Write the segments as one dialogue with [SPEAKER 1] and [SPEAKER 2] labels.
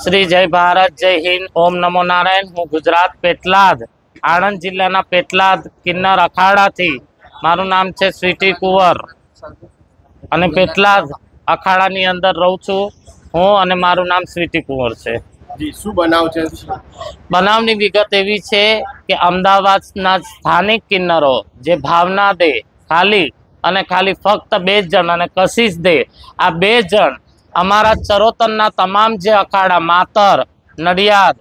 [SPEAKER 1] श्री जय भारत जय हिंद ओम नमो नारायण। हूँ गुजरात पेटलाद आणंद जिल्लाना पेटलाद किन्नर अखाड़ाथी मारू नाम है स्वीटी कुंवर अने पेटलाद अखाड़ानी अंदर रहूं छूं हूँ अने मारू नाम स्वीटी कुंवर है।
[SPEAKER 2] जी शुं बनाव छे?
[SPEAKER 1] बनावनी विगत एवी छे के अमदावादना स्थानिक किन्नरो जे भावना दे खाली अने खाली फक्त 2 जण अने कशिश दे आ 2 जण अमारा चरोतरना तमाम जे अखाड़ा मातर नडियाद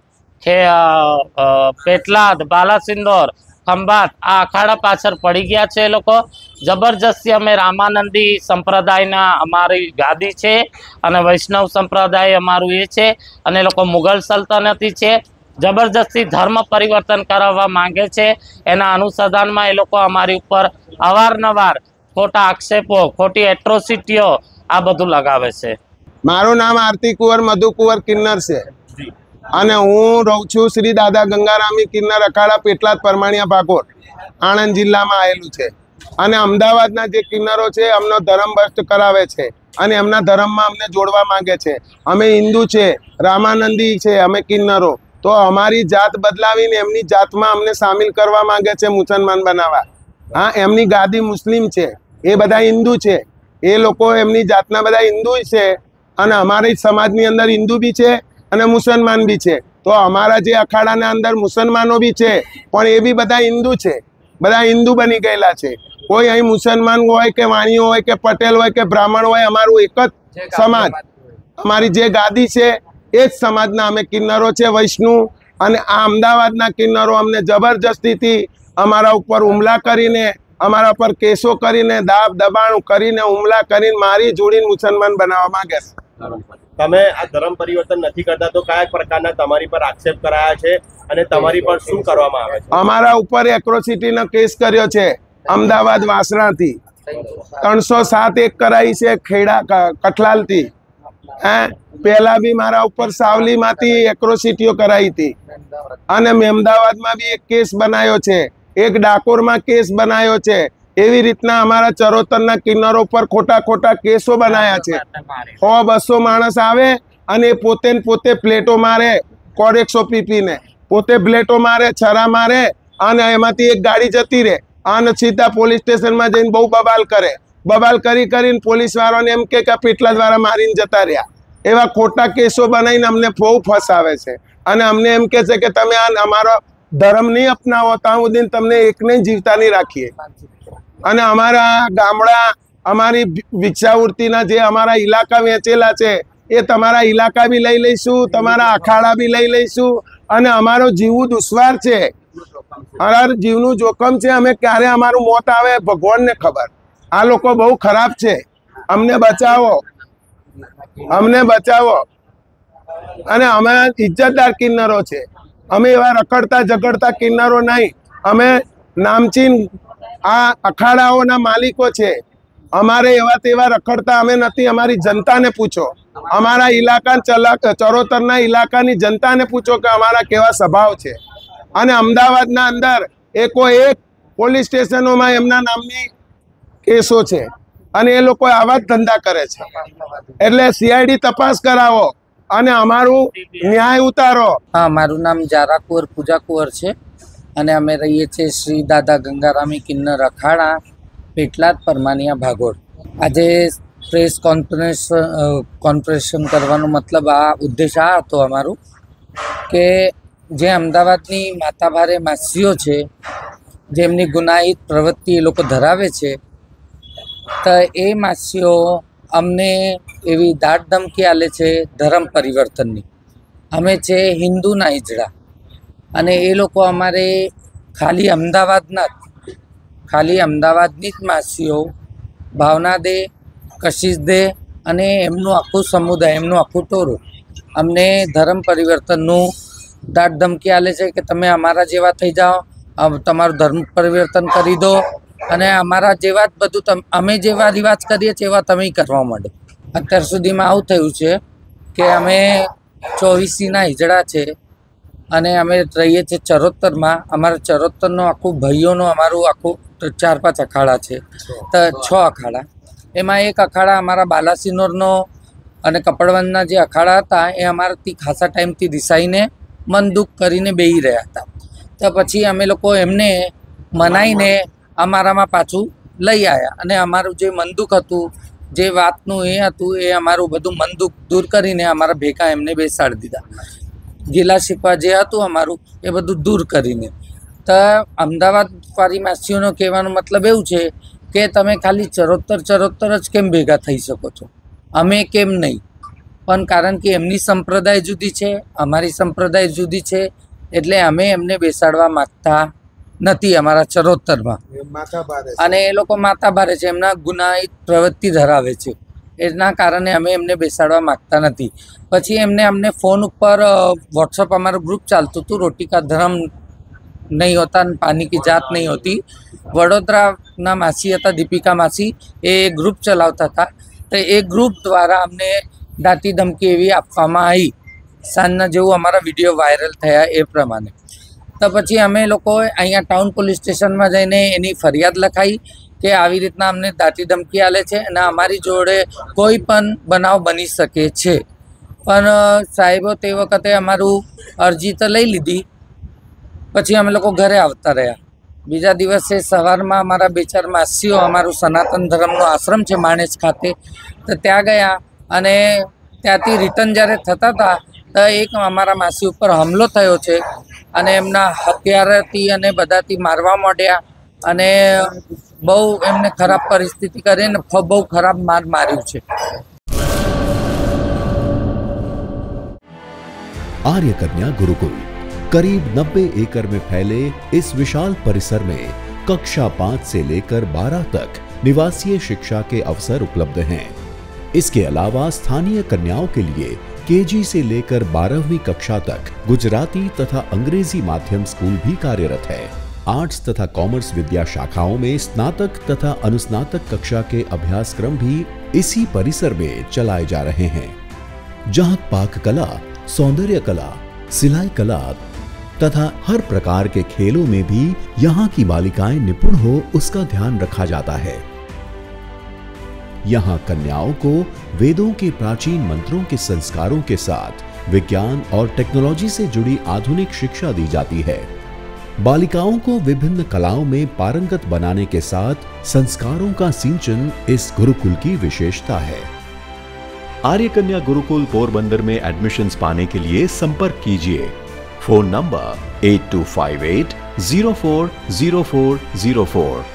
[SPEAKER 1] पेटलाद बालासिंदोर खंभात आ अखाड़ा पाछळ पड़ी गया छे। लोको जबरदस्ती अमे रामानंदी संप्रदायना अमारी गादी छे अने वैष्णव संप्रदाय अमारू ए छे अने लोको मुगल सल्तनती छे। जबरदस्ती धर्म परिवर्तन करवा मांगे छे। एना अनुसंधानमा ए लोको अमारी उपर अवारनवार खोटा आक्षेपो खोटी एट्रोसिटीओ आ बधुं लगावे छे।
[SPEAKER 3] मारू नाम आरती कुंवर मधु कुंवर किन्नर से अने हूँ रहूं छूं श्री दादा गंगारामी किन्नर अखाड़ा पेटलाद परमाणिया भागोळ आणंद जिल्ला में आवेलू छे। अने अमदावादना जे किन्नरो छे अमनो धर्म भ्रष्ट करावे छे अने एमना धर्म में अमने जोड़वा मांगे छे। अमे हिंदू छे रामानंदी छे अमे किन्नरो तो अमारी जात बदलावीने एमनी जात में अमने सामिल करवा मांगे छे मुसलमान बनावा। हाँ एमनी गादी मुस्लिम छे ए बधा हिंदू छे ए लोको एमनी जातना बधा हिंदू छे अने अमारी समाजनी अंदर हिंदू भी छे अने मुसलमान भी छे। तो अमारा जे अखाड़ाना अंदर मुसलमानो भी छे पण ए भी बधा हिंदू छे बधा हिंदू बनी गयेला छे। कोई अहीं मुसलमान होय के वाणियो होय के पटेल होय के ब्राह्मण होय अमारुं एक ज समाज अमारी जे गादी छे ए ज समाजना अमे किन्नरो छे वैष्णव। अने आ अमदावादना किन्नरो अमने जबरदस्तीथी अमारा उपर हुमला करीने अमारा पर केसो करीने दाब दबाण करीने हुमला करीने मारी जोड़ीने मुसलमान बनाववा मांगे छे।
[SPEAKER 2] તમે આ ધર્મ પરિવર્તન નથી કરતા તો કયા પ્રકારના તમારી પર આક્ષેપ કરાયા છે અને તમારી પર શું કરવામાં આવે છે?
[SPEAKER 3] અમારા ઉપર એટ્રોસિટીનો કેસ કર્યો છે અમદાવાદ વાસણાથી 307 એક કરાઈ છે ખેડા કઠલાલથી। પહેલા બી મારા ઉપર સાવલીમાંથી એટ્રોસિટીઓ કરાઈ હતી અને અમદાવાદમાં બી એક કેસ બનાવ્યો છે એક ડાકોરમાં કેસ બનાવ્યો છે। एवी रीतना अमारा चरोतरना किन्नरो पर खोटा खोटा केसो बनाया छे। 100-200 माणस आवे अने पोते ने पोते प्लेटो मारे कोरेक्सो पीपी ने पोते प्लेटो मारे छरा मारे अने एमांथी एक गाड़ी जती रहे अने सीधा पोलीस स्टेशन में जईने बहु बबाल करे बबाल करी करीने पोलीस वाळाने एम के पेटला द्वारा मारीने जता रह्या। एवा खोटा केसो बनावीने अमने बहु फसावे छे अने अमने एम कहे छे के तमे आ अमारो धर्म नहीं अपनावो तां सुधी तमने एकने जीवता नहीं राखीए। अने अमारा गामड़ा अमारी भिक्षावृत्तिना जे अमारा इलाका वेचेला छे ए तमारा इलाका भी लई लईशुं तमारा अखाड़ा भी लई लईशुं अने अमारो जीव दुश्वार छे अमार जीवनुं जोखम छे। अमे क्यारे अमारुं मौत आवे भगवानने खबर। आ लोको बहु खराब छे अमने बचावो अने अमे इज्जतदार किन्नरो छे। अमे एवा रखड़ता झगड़ता किन्नरो नहीं। अमे नामचीन आ अखाड़ाओना मालिको छे। अमारे एवा तेवा रखड़ता अमे नथी। अमारी जनता ने पूछो अमारा इलाका चरोतरना इलाकानी जनता ने पूछो कि अमारा केवा स्वभाव छे। अने अमदावादना अंदर एको एक पोलीस स्टेशनों में एमना नामनी केसो छे अने ए लोको आवा धंधा करे छे। एटले सीआईडी तपास करावो अने अमारू न्याय उतारो।
[SPEAKER 4] हाँ मारू नाम जारा कुंवर पूजा कुंवर छे અને અમે રહીએ છીએ શ્રી દાદા ગંગારામી કિન્નર અખાડા પેટલાદ પરમાણિયા ભાગોળ। આજે પ્રેસ કોન્ફરન્સ કરવાનો મતલબ આ ઉદ્દેશ આ હતો અમારું કે જે અમદાવાદની માતાભારે માસીઓ છે જેમની ગુનાહિત પ્રવૃત્તિ એ લોકો ધરાવે છે તો એ માસીઓ અમને એવી દાટ ધમકી આલે છે ધર્મ પરિવર્તનની। અમે છે હિન્દુના હિજડા અને એ લોકો અમારે ખાલી અમદાવાદની જ માસીઓ ભાવના દે કશિશ દે અને એમનું આખું સમુદાય એમનું આખું ટોરું અમને ધર્મ પરિવર્તનનું દાટ ધમકી આલે છે કે તમે અમારા જેવા થઈ જાઓ તમારું ધર્મ પરિવર્તન કરી દો અને અમારા જેવા જ બધું અમે જેવા રિવાજ કરીએ છીએ એવા તમે કરવા માંડો। અત્યાર સુધીમાં આવું થયું છે કે અમે 24 હિજડા છે અને અમે રહીએ છીએ ચરોતરમાં। અમારા ચરોતરનો આખું ભાઈઓનો અમારું આખું 4-5 અખાડા છે તો 6 અખાડા। એમાં એક અખાડા અમારા બાલાસિનોરનો અને કપડવંજના જે અખાડા હતા એ અમારાથી ખાસા ટાઈમથી રિસાઈને મન દુઃખ કરીને બેહી રહ્યા હતા. તો પછી અમે લોકો એમને મનાઈને અમારામાં પાછું લઈ આવ્યા અને અમારું જે મન દુઃખ હતું, જે વાતનું એ હતું, એ અમારું બધું મન દુઃખ દૂર કરીને અમારા ભેગા એમને બેસાડી દીધા. ગીલા શીખવા જે હતું અમારું એ બધું દૂર કરીને. તો અમદાવાદ વાળી માસીઓનો કહેવાનો મતલબ એવું છે કે તમે ખાલી ચરોતર જ કેમ ભેગા થઈ શકો છો, અમે કેમ નહીં? પણ કારણ કે એમની સંપ્રદાય જુદી છે, અમારી સંપ્રદાય જુદી છે, એટલે અમે એમને બેસાડવા માગતા નથી અમારા ચરોતરમાં. અને એ લોકો માથા ભારે છે, એમના ગુનાહિત પ્રવૃત્તિ ધરાવે છે, એના કારણે અમે એમને બેસાડવા માગતા નથી. પછી અમને ફોન ઉપર વોટ્સઅપ અમારું ગ્રુપ ચાલતું હતું, રોટી કા ધર્મ નહીં હોતા પાની કી જાત નહીં હોતી. વડોદરાના માસી હતા દીપિકા માસી, એ ગ્રુપ ચલાવતા હતા. તો એ ગ્રુપ દ્વારા અમને દાટી ધમકી એવી આપવામાં આવી. સાંજના જેવું અમારા વિડીયો વાયરલ થયા એ પ્રમાણે. તો પછી અમે લોકોએ અહીંયા ટાઉન પોલીસ સ્ટેશનમાં જઈને એની ફરિયાદ લખાઈ કે આવી રીતના અમને દાટી ધમકી આલે છે અને અમારી જોડે કોઈ પણ બનાવ બની શકે છે. પણ સાહેબો તે વખતે અમારું અરજી તો લઈ લીધી. પછી અમે લોકો ઘરે આવતા રહ્યા. બીજા દિવસે સવારમાં અમારા 2-4 માસીઓ, અમારું સનાતન ધર્મનો આશ્રમ છે માણેજ ખાતે, તો ત્યાં ગયા અને ત્યાંથી રિટર્ન જ્યારે થતા હતા તો એક અમારા માસી ઉપર હુમલો થયો છે અને એમના હથિયારથી અને બધાથી મારવા માંડ્યા અને બહુ એમને ખરાબ પરિસ્થિતિ કરીને બહુ ખરાબ માર્યું છે.
[SPEAKER 5] आर्य कन्या गुरुकुल करीब 90 एकड़ में फैले इस विशाल परिसर में कक्षा 5 से लेकर 12 तक निवासीय शिक्षा के अवसर उपलब्ध हैं. इसके अलावा स्थानीय कन्याओं के लिए केजी से लेकर 12वीं कक्षा तक गुजराती तथा अंग्रेजी माध्यम स्कूल भी कार्यरत है. आर्ट्स तथा कॉमर्स विद्या शाखाओं में स्नातक तथा अनुस्नातक कक्षा के अभ्यासक्रम भी इसी परिसर में चलाए जा रहे हैं, जहां पाक कला, सौंदर्य कला, सिलाई कला तथा हर प्रकार के खेलों में भी यहाँ की बालिकाएं निपुण हो उसका ध्यान रखा जाता है. यहाँ कन्याओं को वेदों के प्राचीन मंत्रों के संस्कारों के साथ विज्ञान और टेक्नोलॉजी से जुड़ी आधुनिक शिक्षा दी जाती है. बालिकाओं को विभिन्न कलाओं में पारंगत बनाने के साथ संस्कारों का सिंचन इस गुरुकुल की विशेषता है. आर्य कन्या गुरुकुल पोरबंदर में एडमिशन्स पाने के लिए संपर्क कीजिए. Phone number 8258 040404